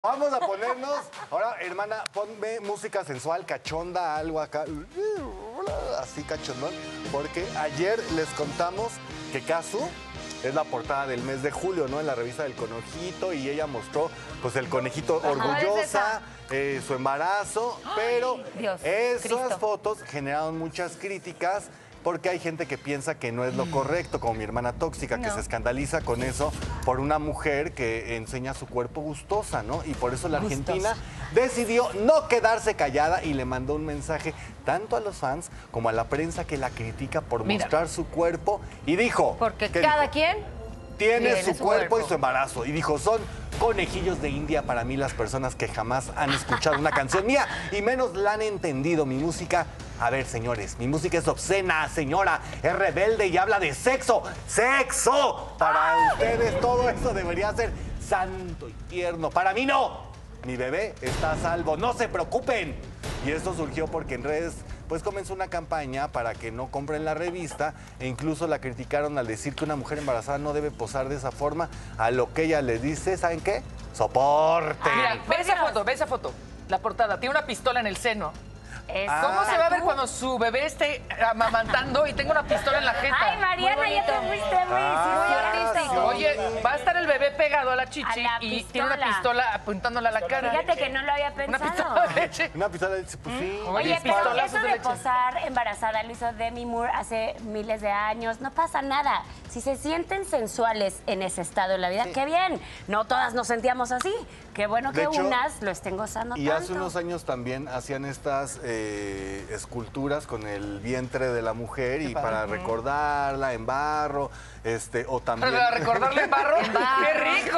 Vamos a ponernos, ahora hermana, ponme música sensual, cachonda, algo acá, así cachondón, porque ayer les contamos que Casu es la portada del mes de julio, ¿no? En la revista del conejito, y ella mostró, pues, el conejito orgullosa, su embarazo, pero esas fotos generaron muchas críticas, porque hay gente que piensa que no es lo correcto, como mi hermana tóxica, que se escandaliza con eso por una mujer que enseña su cuerpo gustosa, ¿no? Y por eso la Argentina decidió no quedarse callada y le mandó un mensaje tanto a los fans como a la prensa que la critica por mostrar su cuerpo. Y dijo... Porque cada quien tiene su cuerpo y su embarazo. Y dijo, son conejillos de India para mí las personas que jamás han escuchado una canción mía y menos la han entendido. Mi música... A ver, señores, mi música es obscena, señora, es rebelde y habla de sexo. ¡Sexo! Para ustedes todo eso debería ser santo y tierno. Para mí no. Mi bebé está a salvo, no se preocupen. Y esto surgió porque en redes pues comenzó una campaña para que no compren la revista e incluso la criticaron al decir que una mujer embarazada no debe posar de esa forma, a lo que ella le dice, ¿saben qué? ¡Soporten! Mira, ve esa foto, la portada, tiene una pistola en el seno. ¿Cómo se va a ver cuando su bebé esté amamantando y tenga una pistola en la jeta? Ay, Mariana, ya te fuiste muy artístico. Oye, va a estar el bebé pegado a la chichi y tiene una pistola apuntándola a la cara. Fíjate que no lo había pensado. Una pistola de leche. Una pistola de leche, pues sí. Oye, pero eso de posar embarazada lo hizo Demi Moore hace miles de años. No pasa nada. Si se sienten sensuales en ese estado de la vida, qué bien. No todas nos sentíamos así. Qué bueno que unas lo estén gozando tanto. Y hace unos años también hacían estas esculturas con el vientre de la mujer y para recordarla en barro, o también... ¿Para recordarla en barro? ¡Qué rico!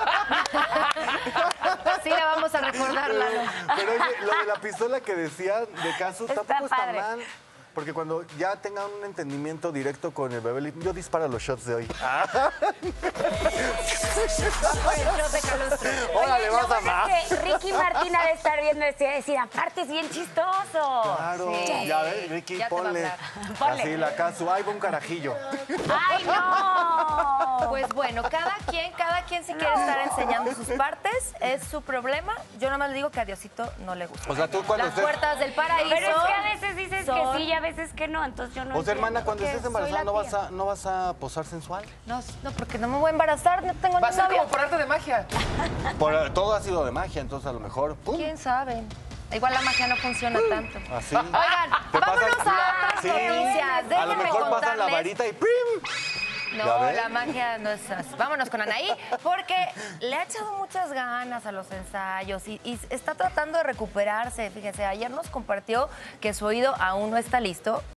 Sí, la vamos a recordar, Lalo. Pero oye, lo de la pistola que decía de Casu tampoco está mal. Porque cuando ya tengan un entendimiento directo con el bebé, yo disparo los shots de hoy. Órale, vas a más. Ricky Martin ha de estar viendo esto y decir, aparte es bien chistoso. Claro, ya ves, Ricky, ponle así la Casu. Ay, va un carajillo. ¡Ay, no! Pues bueno, cada quien si quiere estar enseñando sus partes, es su problema. Yo nomás le digo que a Diosito no le gusta. O sea, tú cuando Las puertas del paraíso. Pero es que a veces dices que sí y a veces que no, entonces yo no. O sea, hermana, cuando estés embarazada, tía. ¿no vas a posar sensual? No, porque no me voy a embarazar, no tengo Va a ni ser novio. como por arte de magia. Todo ha sido de magia, entonces a lo mejor... ¡pum! ¿Quién sabe? Igual la magia no funciona tanto. Así. Oigan, ¿Te vámonos pasa? a otras noticias. A lo Déjenme mejor pasan la contarles. varita y ¡prim! No, la magia no es así. Vámonos con Anaí, porque le ha echado muchas ganas a los ensayos y está tratando de recuperarse. Fíjense, ayer nos compartió que su oído aún no está listo.